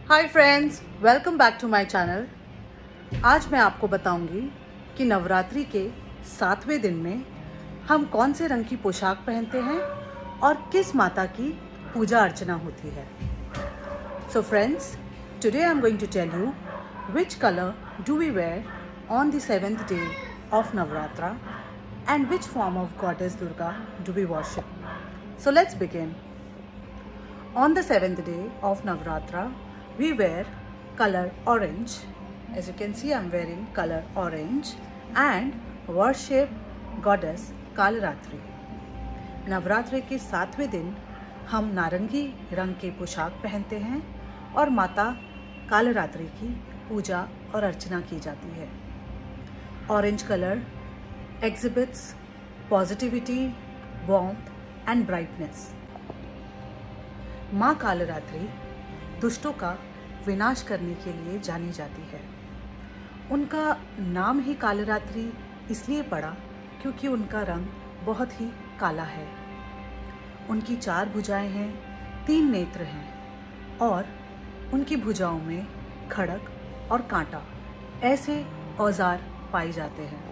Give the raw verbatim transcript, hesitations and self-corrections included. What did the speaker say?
Hi friends, welcome back to my channel. आज मैं आपको बताऊंगी कि नवरात्रि के सातवें दिन में हम कौन से रंग की पोशाक पहनते हैं और किस माता की पूजा अर्चना होती है। So friends, today I am going to tell you which colour do we wear on the seventh day of Navratra and which form of goddess Durga do we worship. So let's begin. On the seventh day of Navratra, we wear color orange. As you can see, I'm wearing color orange and worship goddess Kalratri. Navratri के सातवें दिन हम नारंगी रंग के पोशाक पहनते हैं और माता कालरात्रि की पूजा और अर्चना की जाती है. Orange colour exhibits positivity, warmth and brightness. माँ कालरात्रि दुष्टों का विनाश करने के लिए जानी जाती है. उनका नाम ही कालरात्रि इसलिए पड़ा क्योंकि उनका रंग बहुत ही काला है. उनकी चार भुजाएं हैं, तीन नेत्र हैं और उनकी भुजाओं में खड़ग और कांटा ऐसे औजार पाए जाते हैं.